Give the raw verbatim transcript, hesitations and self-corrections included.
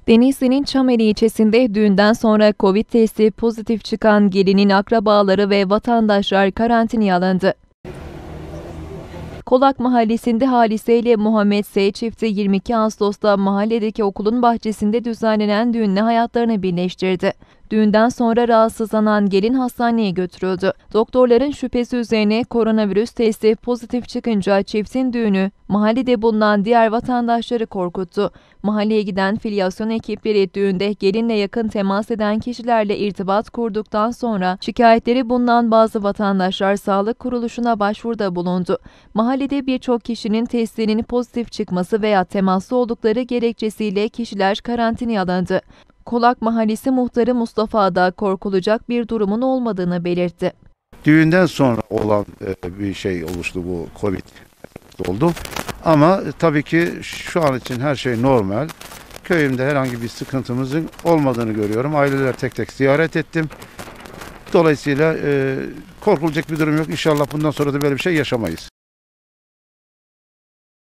Denizli'nin Çameli ilçesinde düğünden sonra Covid testi pozitif çıkan gelinin akrabaları ve vatandaşlar karantinaya alındı. Kolak Mahallesi'nde Halise ile Muhammed S. çifti yirmi iki Ağustos'ta mahalledeki okulun bahçesinde düzenlenen düğünle hayatlarını birleştirdi. Düğünden sonra rahatsızlanan gelin hastaneye götürüldü. Doktorların şüphesi üzerine koronavirüs testi pozitif çıkınca çiftin düğünü mahallede bulunan diğer vatandaşları korkuttu. Mahalleye giden filyasyon ekipleri düğünde gelinle yakın temas eden kişilerle irtibat kurduktan sonra şikayetleri bulunan bazı vatandaşlar sağlık kuruluşuna başvuruda bulundu. Mahallede birçok kişinin testinin pozitif çıkması veya temaslı oldukları gerekçesiyle kişiler karantinaya alındı. Kolak Mahallesi muhtarı Mustafa da korkulacak bir durumun olmadığını belirtti. Düğünden sonra olan bir şey oluştu, bu Covid oldu. Ama tabii ki şu an için her şey normal. Köyümde herhangi bir sıkıntımızın olmadığını görüyorum. Aileler tek tek ziyaret ettim. Dolayısıyla e, korkulacak bir durum yok. İnşallah bundan sonra da böyle bir şey yaşamayız.